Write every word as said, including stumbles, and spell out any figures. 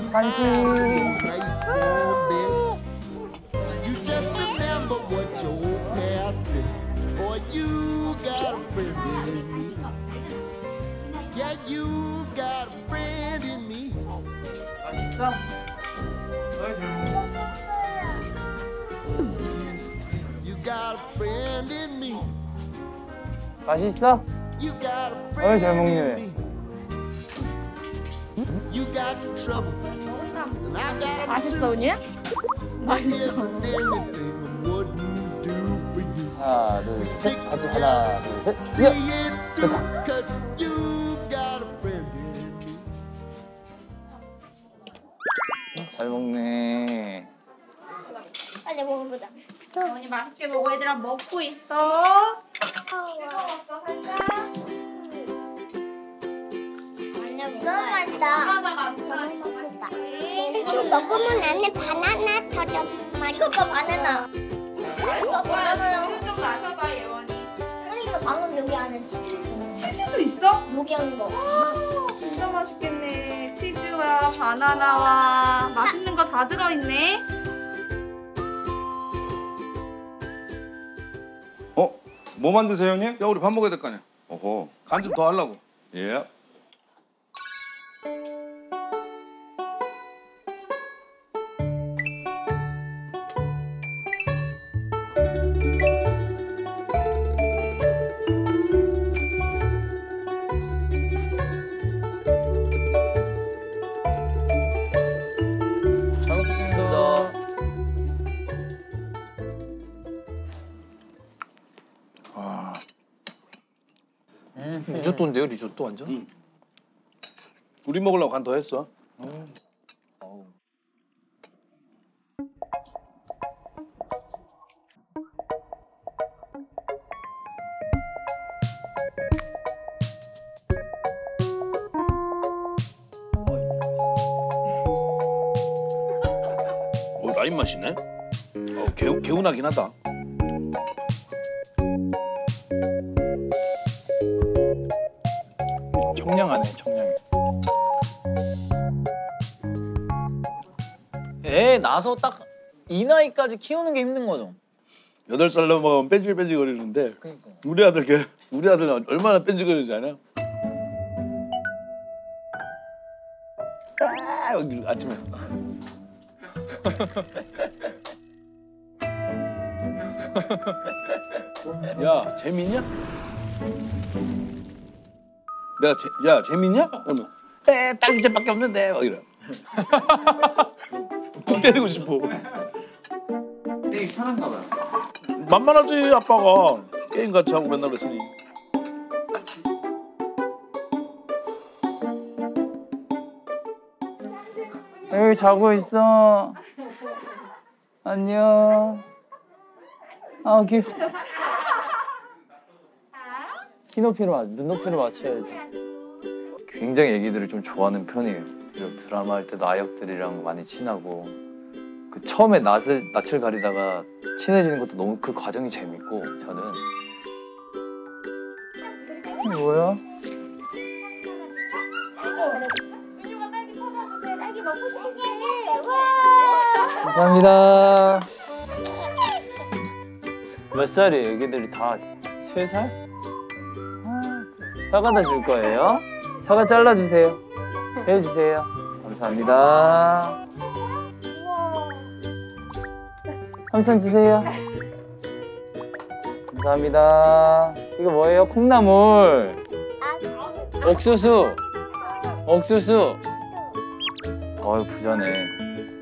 간식. 맛있어? 너의 질문. 맛있어? 어이 잘 먹네. 맛있어, 언니? 맛있어. 하나 둘 셋. 같이 하나 둘 셋. 야! 좋다. 잘 먹네. 빨리 먹어보자. 언니 맛있게 먹어. 얘들아 먹고 있어. 뜨거웠어 살짝. 너무 맛있다. 하나가 맛있다. 이거 먹으면 안에 바나나 터져. 이거 바나나. 이거 바나나요. 좀 마셔봐 예원이. 이거 방금 여기 안에 치즈. 치즈도 있어? 녹여온 거. 진짜 맛있겠네. 치즈와 바나나와 맛있는 거 다 들어있네. 어? 뭐 만드세요, 형님? 야, 우리 밥 먹어야 될 거 아니야. 어허. 간 좀 더 하려고. 예. 잘 먹겠습니다. 리조또인데요, 리조또 완전? 응. 우리 먹으려고 간 더 했어. 음. 어우. 오, 라임 맛이네. 어, 개운, 개운하긴 하다. 청량하네, 청량해. 애 낳아서 딱 이 나이까지 키우는 게 힘든 거죠. 여덟 살 넘어가면 뺀질뺀질거리는데 그러니까. 우리 아들 걔 우리 아들 얼마나 뺀질거리지 않아? 아, 여기 아침에. 야, 재밌냐? 내가 재, 야, 재밌냐? 그러면 에, 딱 이제밖에 없는데 막 이래. 푹 때리고 싶어. 되게 편한가 봐요. 만만하지 아빠가 게임 같이 하고 맨날 그랬으니. 여기 자고 있어. 안녕. 아 귀. 키 높이로 맞, 눈높이로 맞춰야지. 굉장히 애기들을 좀 좋아하는 편이에요. 그리고 드라마 할 때도 아역들이랑 많이 친하고 그 처음에 낯을 낯을 가리다가 친해지는 것도 너무 그 과정이 재밌고 저는. 이게 뭐야? 민우가 딸기 찾아주세요. 딸기 먹고 싶게. 와. 감사합니다. 몇 살이에요? 애기들이 다 세 살? 아, 사과다 줄 거예요? 사과 잘라주세요. 해주세요. 감사합니다. 삼촌 주세요. 감사합니다. 이거 뭐예요? 콩나물. 옥수수. 옥수수. 어이 부자네.